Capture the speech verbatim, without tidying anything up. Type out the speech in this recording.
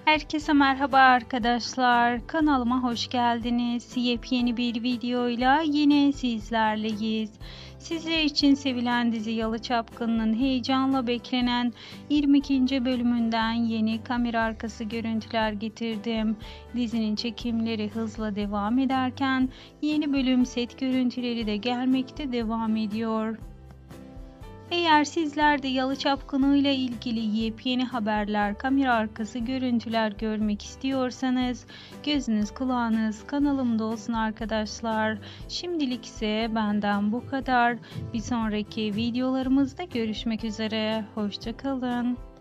Herkese merhaba arkadaşlar. Kanalıma hoş geldiniz. Yepyeni bir videoyla yine sizlerleyiz. Sizler için sevilen dizi Yalı Çapkını'nın heyecanla beklenen yirmi ikinci bölümünden yeni kamera arkası görüntüler getirdim. Dizinin çekimleri hızla devam ederken yeni bölüm set görüntüleri de gelmekte devam ediyor. Eğer sizler de Yalı Çapkını ile ilgili yepyeni haberler, kamera arkası görüntüler görmek istiyorsanız gözünüz kulağınız kanalımda olsun arkadaşlar. Şimdilik ise benden bu kadar. Bir sonraki videolarımızda görüşmek üzere. Hoşça kalın.